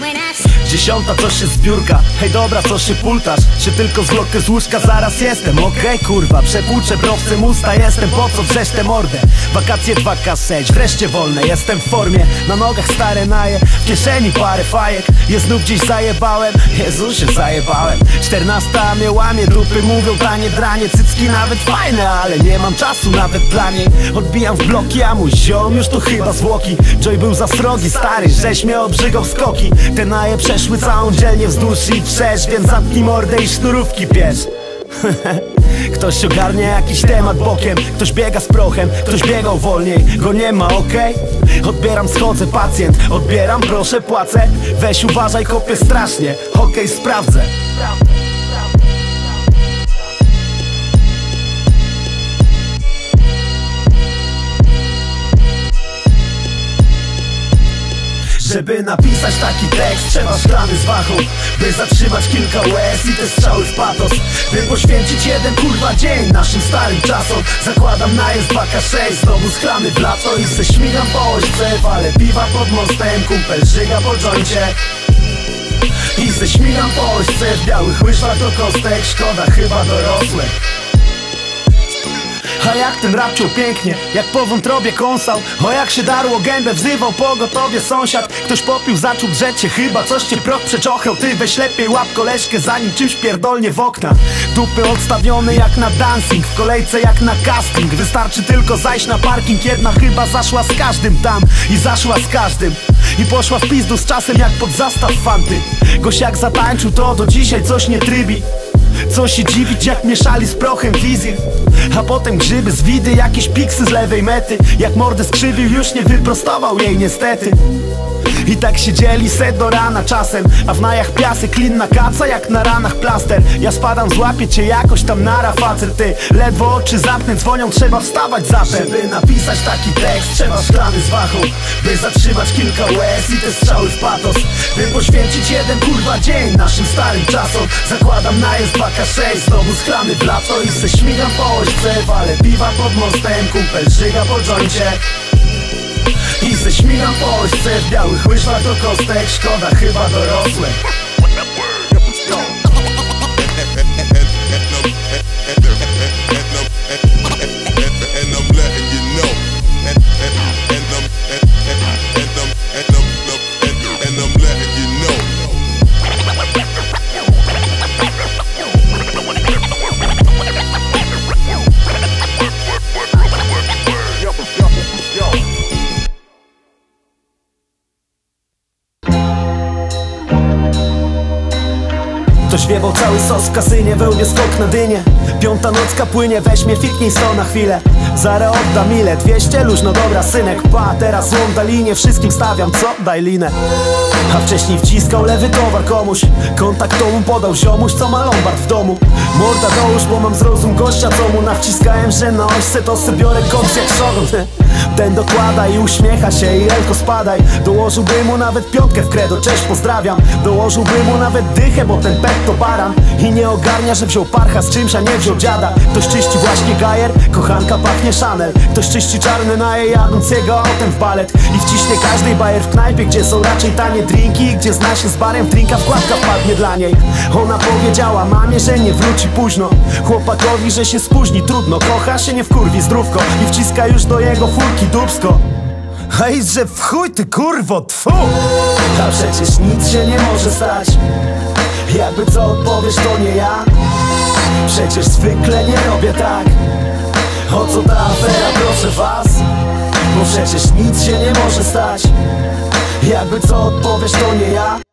10, coś się zbiórka. Hej dobra, co się pultasz? Czy tylko zwłokę z łóżka? Zaraz jestem, okej, kurwa. Przepłuczę browcem usta, jestem, po co drzesz tę mordę? Wakacje 2K6, wreszcie wolne, jestem w formie. Na nogach stare naje, w kieszeni parę fajek. Je znów gdzieś zajebałem, Jezusie zajebałem. 14 mnie łamie, dupy mówią tanie dranie. Cycki nawet fajne, ale nie mam czasu nawet dla niej. Odbijam w bloki, a mój ziom już to chyba zwłoki. Joy był za srogi, stary, żeś mnie obrzygał skoki. Te naje przeszły całą dzielnię wzdłuż i wszerz, więc zamknij mordę i sznurówki bierz. Ktoś ogarnia jakiś temat bokiem, ktoś biega z prochem, ktoś biegał wolniej, go nie ma, okej? Odbieram, schodzę, pacjent, odbieram, proszę, płacę. Weź uważaj, kopię strasznie, okej, sprawdzę. Żeby napisać taki tekst, trzeba szklany z wachą, by zatrzymać kilka łez i te strzały w patos. By poświęcić jeden kurwa dzień naszym starym czasom. Zakładam najazd 2K6, znowu schlany w lato i se śmigam po ośce. Walę piwa pod mostem, kumpel żyga po dżońcie i se śmigam po ośce. W białych łyżwach do kostek, szkoda chyba dorosłych. A jak ten rap ciął pięknie, jak po wątrobie kąsał. O jak się darło gębę, wzywał pogotowie sąsiad. Ktoś popił, zaczął drzeć się, chyba coś cię proch przeczochał. Ty weź lepiej łap koleżkę, zanim czymś pierdolnie w okna. Dupy odstawione jak na dancing, w kolejce jak na casting. Wystarczy tylko zajść na parking, jedna chyba zaszła z każdym tam. I zaszła z każdym i poszła w pizdu z czasem jak pod zastaw fanty. Goś jak zatańczył, to do dzisiaj coś nie trybi. Co się dziwić, jak mieszali z prochem wizji. A potem grzyby z widy, jakieś piksy z lewej mety. Jak mordę skrzywił, już nie wyprostował jej niestety. I tak siedzieli se do rana czasem, a w najach piasek, inna kaca jak na ranach plaster. Ja spadam, złapię cię jakoś tam nara facet. Ty ledwo oczy zamknę, dzwonią, trzeba wstawać zapem. Żeby napisać taki tekst, trzeba szklany z wachą, by zatrzymać kilka łez i te strzały w patos. By poświęcić jeden kurwa dzień naszym starym czasom. Zakładam najazd 2K6, znowu schlany w lato i se śmigam po ośce. Walę piwa pod mostem, kumpel żyga po dżońcie i ze śmigam po ośce. W białych łyżwach do kostek, szkoda chyba dorosłych. Ktoś wiewał cały sos w kasynie, wełbie skok na dynię. 5. nocka płynie, weź mnie, fiknij sto na chwilę. Zara oddam ile? 200? Luźno dobra synek. Pa, teraz łąda linię, wszystkim stawiam, co? Daj linę. A wcześniej wciskał lewy towar komuś, kontakt to mu podał ziomuś, co ma lombard w domu. Morda dołóż, bo mam zrozum gościa, co mu nawciskałem, że na ośce to se biorę koks jak szogun. Ten dokłada i uśmiecha się i elko spadaj. Dołożyłby mu nawet 5 w credo, cześć pozdrawiam. Dołożyłby mu nawet dychę, bo ten pet to baran. I nie ogarnia, że wziął parcha z czymś, a nie wziął dziada. Ktoś czyści właśnie gajer, kochanka pachnie Chanel. Ktoś czyści czarne naje, jadąc jego autem w balet. I wciśnie każdej bajer w knajpie, gdzie są raczej tanie drinki i gdzie zna się z barem, w drinka wkładka wpadnie dla niej. Ona powiedziała mamie, że nie wróci późno, chłopakowi, że się spóźni, trudno. Kocha się, nie wkurwi, zdrówko. I wciska już do jego furki dupsko. Hej, że w chuj ty kurwo, tfu! A przecież nic się nie może stać. Jakby co odpowiesz, to nie ja. Przecież zwykle nie robię tak. O co ta afera, proszę was? Bo przecież nic się nie może stać. Jakby co odpowiesz, to nie ja.